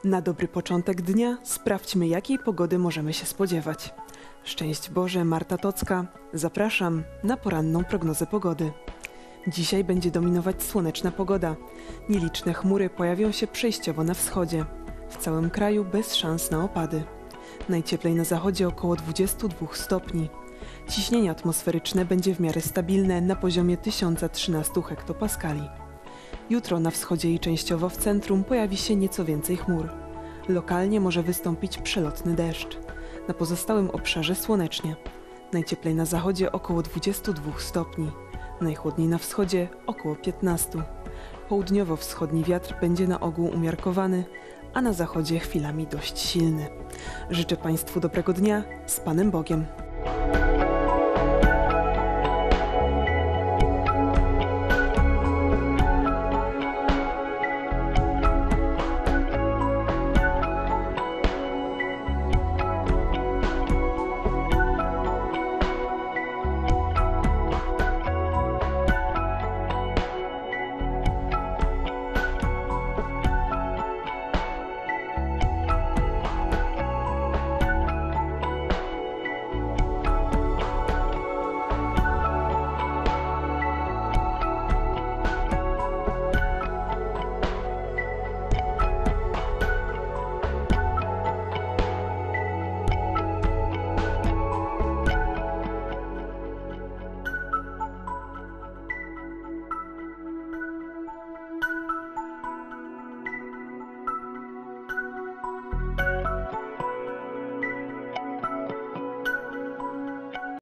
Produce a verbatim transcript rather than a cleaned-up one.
Na dobry początek dnia sprawdźmy, jakiej pogody możemy się spodziewać. Szczęść Boże, Marta Tocka. Zapraszam na poranną prognozę pogody. Dzisiaj będzie dominować słoneczna pogoda. Nieliczne chmury pojawią się przejściowo na wschodzie. W całym kraju bez szans na opady. Najcieplej na zachodzie około dwudziestu dwóch stopni. Ciśnienie atmosferyczne będzie w miarę stabilne na poziomie tysiąc trzynaście hektopaskali. Jutro na wschodzie i częściowo w centrum pojawi się nieco więcej chmur. Lokalnie może wystąpić przelotny deszcz. Na pozostałym obszarze słonecznie. Najcieplej na zachodzie około dwudziestu dwóch stopni. Najchłodniej na wschodzie około piętnastu. Południowo-wschodni wiatr będzie na ogół umiarkowany, a na zachodzie chwilami dość silny. Życzę Państwu dobrego dnia z Panem Bogiem.